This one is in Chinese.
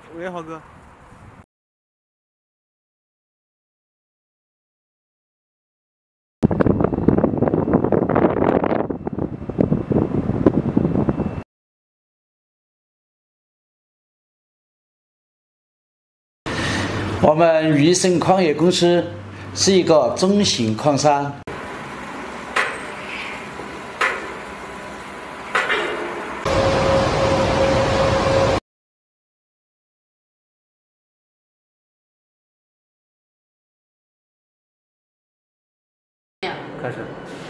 喂，浩哥。 我们玉神矿业公司是一个种性矿商。 开始。